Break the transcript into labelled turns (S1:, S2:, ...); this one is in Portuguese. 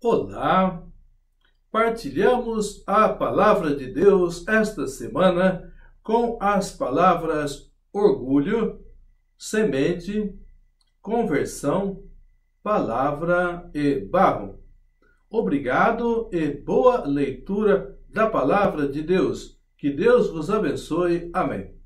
S1: Olá! Partilhamos a palavra de Deus esta semana com as palavras orgulho, semente, conversão, palavra e barro. Obrigado e boa leitura da palavra de Deus. Que Deus vos abençoe. Amém.